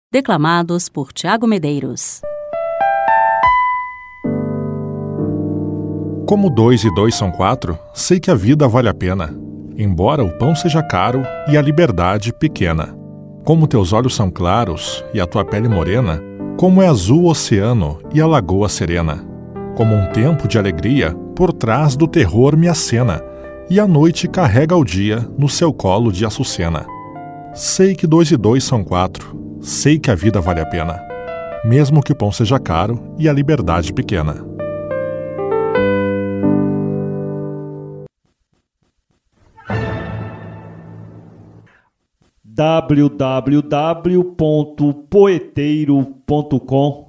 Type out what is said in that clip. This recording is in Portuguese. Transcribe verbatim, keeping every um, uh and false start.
declamados por Tiago Medeiros. Como dois e dois são quatro, sei que a vida vale a pena, embora o pão seja caro e a liberdade pequena. Como teus olhos são claros e a tua pele morena, como é azul o oceano e a lagoa serena. Como um tempo de alegria, por trás do terror me acena, e a noite carrega o dia no seu colo de açucena. Sei que dois e dois são quatro, sei que a vida vale a pena, mesmo que o pão seja caro e a liberdade pequena. w w w ponto poeteiro ponto com